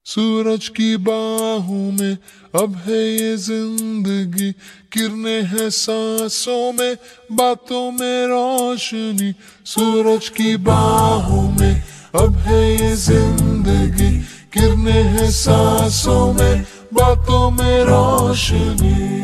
सूरज की बाहों में अब है ये जिंदगी, किरणें हैं सांसों में, बातों में रोशनी। सूरज की बाहों में अब है ये जिंदगी, किरणें हैं सांसों में, बातों में रोशनी।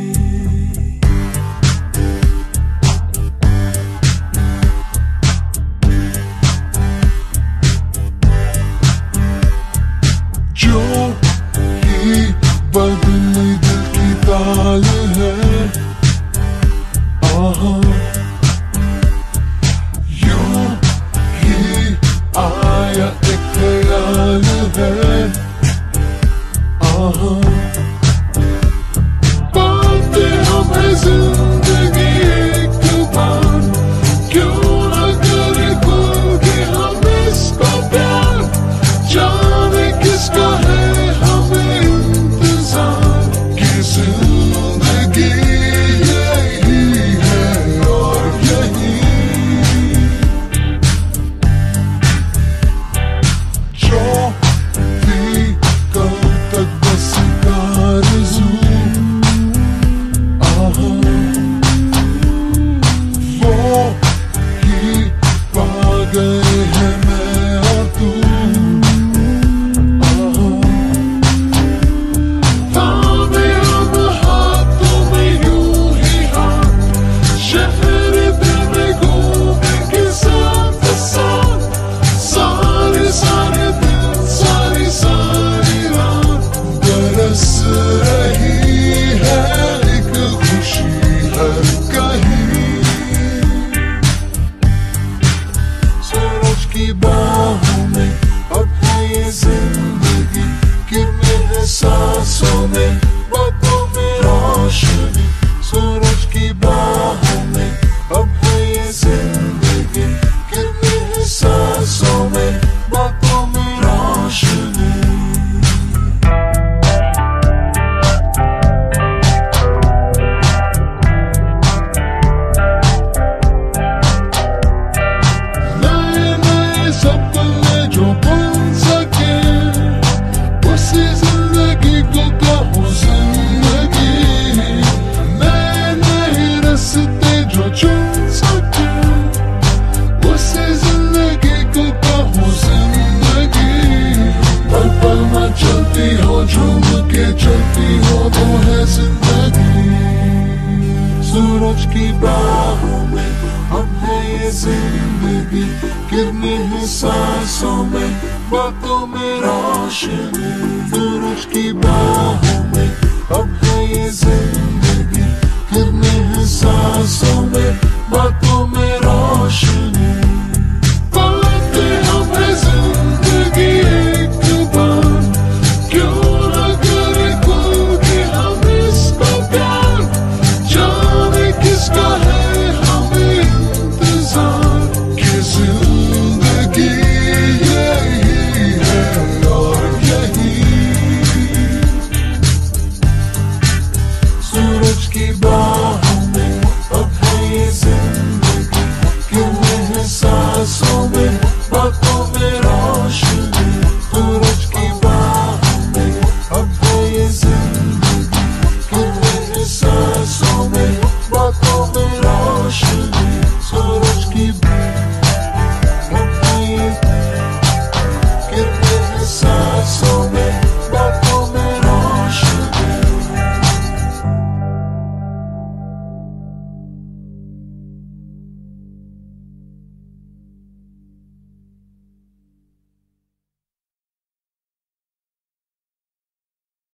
जो ही बदली दिल की ताल है, आहा यूं ही आया एक ख्याल है, आहा पाते हमें जिंदगी एक बार, क्यों न करे खुल के हम इसका प्यार। जाने किसका है हमें इंतजार, कि जिंदगी यही है और यही। जो भी कल तक बस आरज़ू, आहा वो ही पा गए हैं मैं और तू। की बाहों में अब है ये जिंदगी, किरणें हैं सांसों में, बातों में रोशनी। सूरज की बाहों में अब है ये जिंदगी, किरणें हैं सांसों में, बातों में रोशनी। जो बन सके उसी जिंदगी को कहो जिंदगी, नए नए रास्ते जो चुन सके उसी जिंदगी को कहो जिंदगी। पल पल में चलती हो, झूम के चलती हो, वो है जिंदगी। सूरज की बाहों में अब है ये जिंदगी, किरणें हैं सांसों में, बातों में रोशनी। सूरज की